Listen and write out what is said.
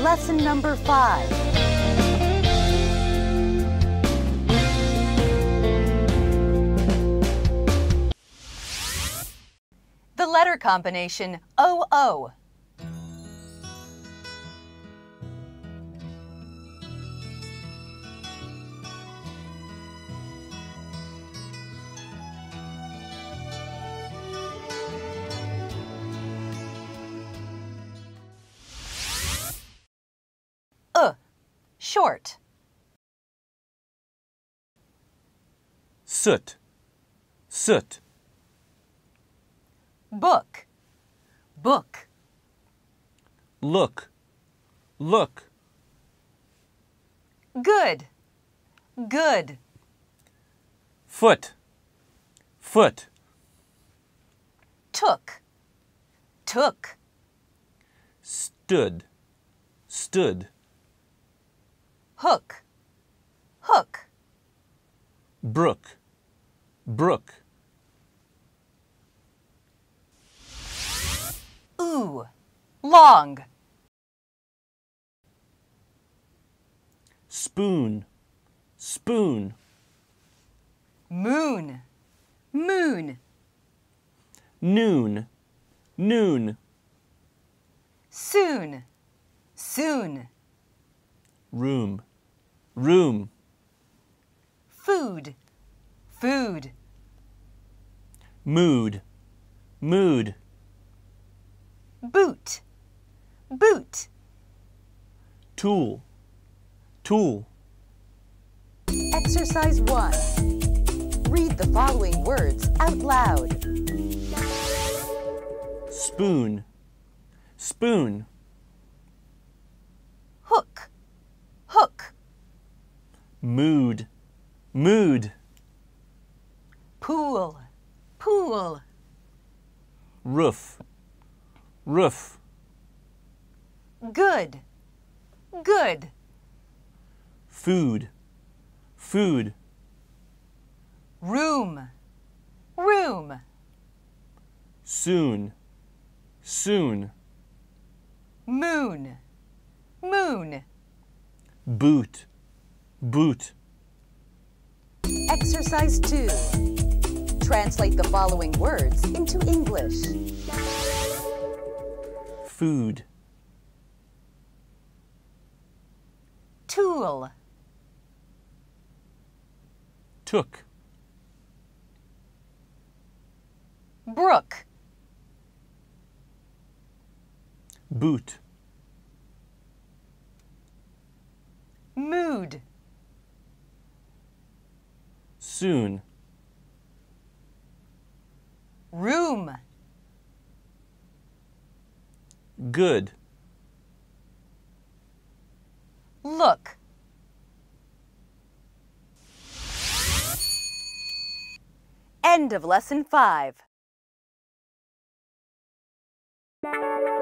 Lesson number 5. The letter combination OO. Short. Soot, soot. Book, book. Look, look. Good, good. Foot, foot. Took, took. Stood, stood. Hook, hook. Brook, brook. Ooh, long. Spoon, spoon. Moon, moon. Noon, noon. Soon, soon. Room, room. Food, food. Mood, mood. Boot, boot. Tool, tool. Exercise 1. Read the following words out loud. Spoon, spoon. Hook, hook. Mood, mood. Pool, pool. Roof, roof. Good, good. Food, food. Room, room. Soon, soon. Moon, moon. Boot, boot. Exercise 2. Translate the following words into English. Food, Tool, took. brook, Boot, mood, soon. room. Good. Look. End of Lesson 5.